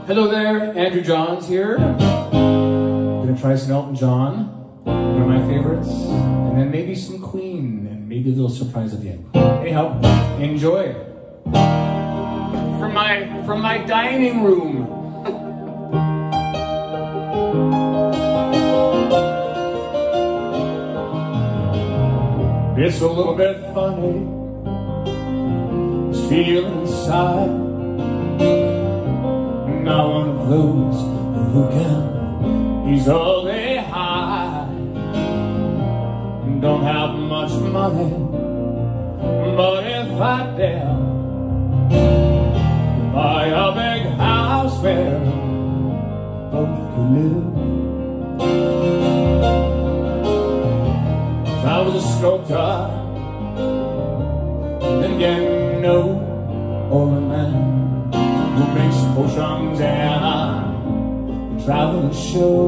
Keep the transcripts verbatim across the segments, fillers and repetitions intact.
Hello there, Andrew Johns here. Gonna try some Elton John, one of my favorites, and then maybe some Queen, and maybe a little surprise at the end. Anyhow, enjoy. From my, from my dining room. It's a little bit funny, this feeling inside. Not one of those who can easily hide. Don't have much money, but if I dare buy a big house where both can live. If I was a sculptor, then again, no, or a man who makes potions and a traveling show.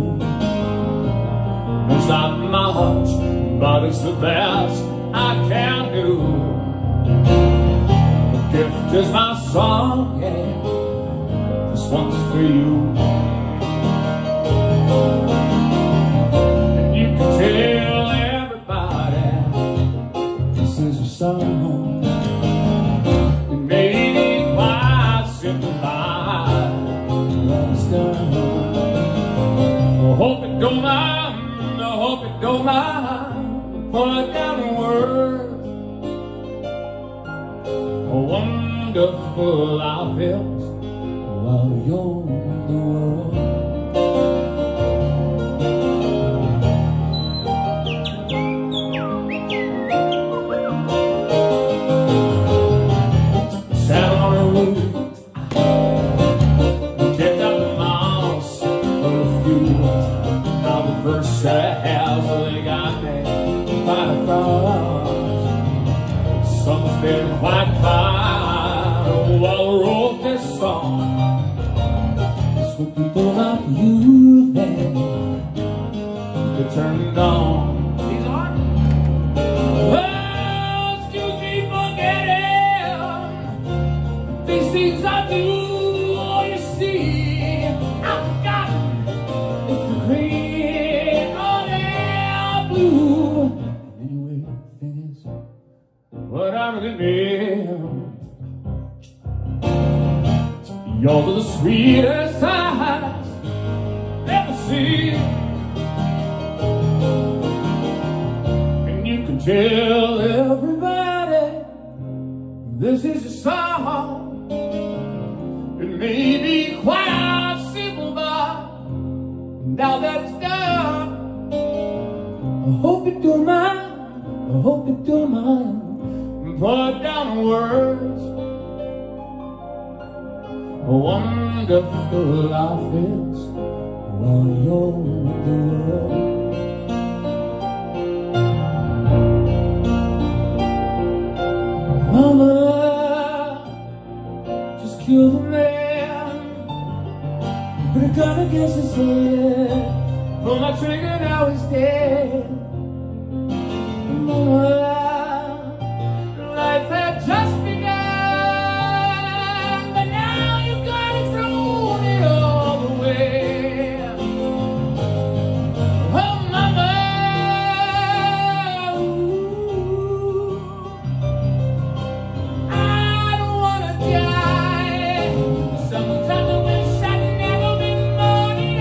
It's not much, but it's the best I can do. The gift is my song, yeah, this one's for you. And you can tell everybody this is your song. I hope it don't mind, I hope it don't mind, put down the words. Wonderful I feel while you're in the world. Sat on a roof, first house they got me quite across. Summer's been quite kind while I wrote this song. It's for people like you that get turned on. These are? Well, excuse me for getting these things I do. Oh, you see, I've forgotten it's the cream. Anyway, things what I'm gonna be. Yours are the sweetest eyes ever seen, and you can tell everybody this is your song. It may be quite simple, but now that it's done, I hope you don't mind, I hope you don't mind, put down the words. Wonderful life is while you're in the world. Mama just killed a man, put a gun against his head, pull my trigger, now he's dead. Life had just begun, but now you've got it thrown it all away. Oh, mama, ooh, I don't wanna die. Sometimes I wish I'd never been born at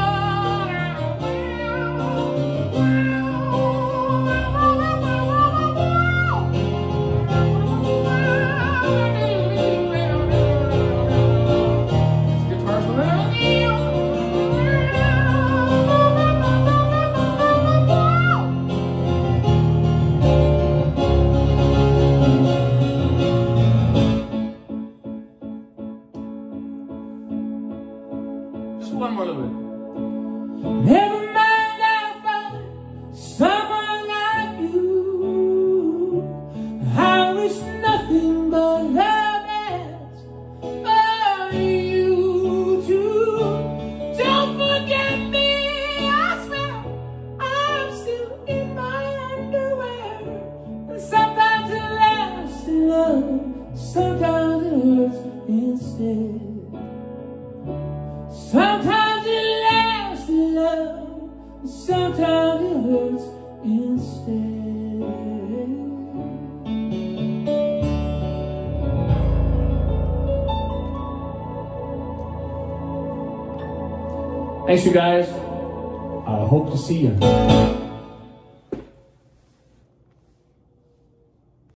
just one more little bit. Never mind, I'll find someone like you. I wish nothing but happiness for you too. Don't forget me, I swear I'm still in my underwear. And sometimes it lasts in love, sometimes it hurts instead. sometimes it hurts instead. Thanks, you guys. I hope to see you.